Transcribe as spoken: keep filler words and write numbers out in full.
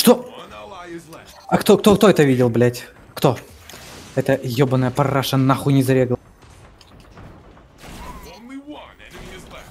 Что? А кто, кто, кто это видел, блядь? Кто? Это ёбаная параша нахуй не зарегал.